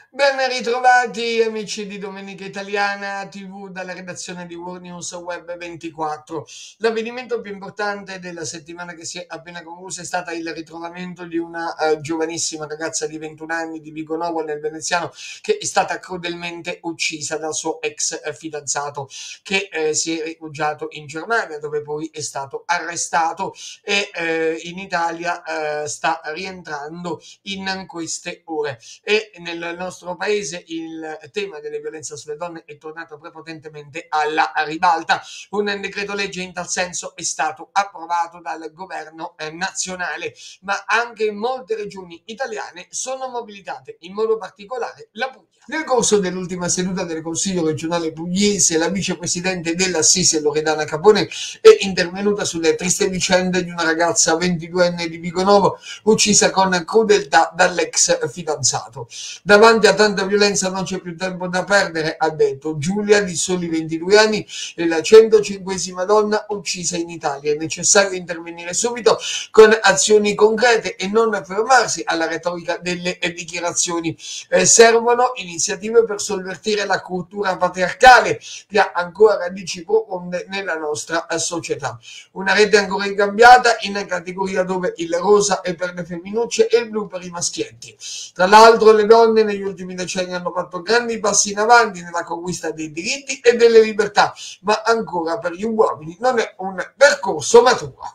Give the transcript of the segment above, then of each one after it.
Ben ritrovati amici di Domenica Italiana TV dalla redazione di World News Web 24. L'avvenimento più importante della settimana che si è appena conclusa è stata il ritrovamento di una giovanissima ragazza di 21 anni di Vigonovo nel Veneziano che è stata crudelmente uccisa dal suo ex fidanzato che si è rifugiato in Germania dove poi è stato arrestato e in Italia sta rientrando in queste ore. E nel nostro paese il tema delle violenze sulle donne è tornato prepotentemente alla ribalta. Un decreto legge in tal senso è stato approvato dal governo nazionale, ma anche molte regioni italiane sono mobilitate, in modo particolare la Puglia. Nel corso dell'ultima seduta del Consiglio regionale pugliese, la vicepresidente dell'Assise Loredana Capone è intervenuta sulle triste vicende di una ragazza 22enne di Vigonovo uccisa con crudeltà dall'ex fidanzato. Davanti a tanta violenza non c'è più tempo da perdere, ha detto. Giulia, di soli 22 anni, è la 105esima donna uccisa in Italia. È necessario intervenire subito con azioni concrete e non fermarsi alla retorica delle dichiarazioni. Servono iniziative per sovvertire la cultura patriarcale che ha ancora radici profonde nella nostra società. Una rete ancora ingabbiata in categoria dove il rosa è per le femminucce e il blu per i maschietti. Tra l'altro le donne negli ultimi decenni hanno fatto grandi passi in avanti nella conquista dei diritti e delle libertà, ma ancora per gli uomini non è un percorso maturo.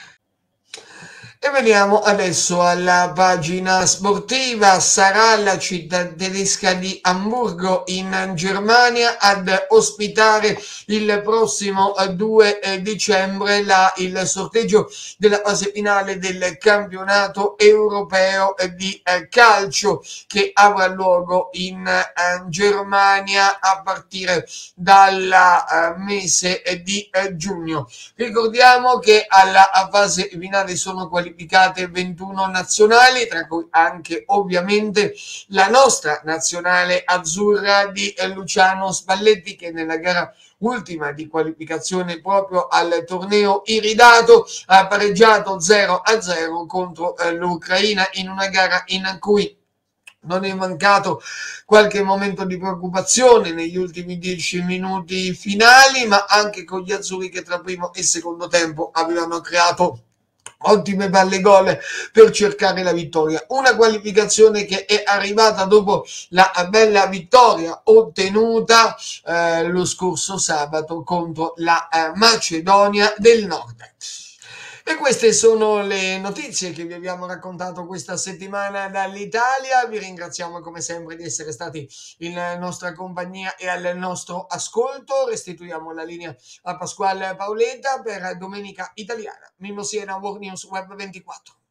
E veniamo adesso alla pagina sportiva. Sarà la città tedesca di Amburgo in Germania ad ospitare il prossimo 2 dicembre il sorteggio della fase finale del campionato europeo di calcio che avrà luogo in Germania a partire dal mese di giugno. Ricordiamo che alla fase finale sono qualificate 21 nazionali, tra cui anche ovviamente la nostra nazionale azzurra di Luciano Spalletti che nella gara ultima di qualificazione proprio al torneo iridato ha pareggiato 0-0 contro l'Ucraina in una gara in cui non è mancato qualche momento di preoccupazione negli ultimi 10 minuti finali, ma anche con gli azzurri che tra primo e secondo tempo avevano creato ottime palle gol per cercare la vittoria. Una qualificazione che è arrivata dopo la bella vittoria ottenuta lo scorso sabato contro la Macedonia del Nord. E queste sono le notizie che vi abbiamo raccontato questa settimana dall'Italia. Vi ringraziamo come sempre di essere stati in nostra compagnia e al nostro ascolto. Restituiamo la linea a Pasquale Paoletta per Domenica Italiana. Mimmo Siena, World News Web 24.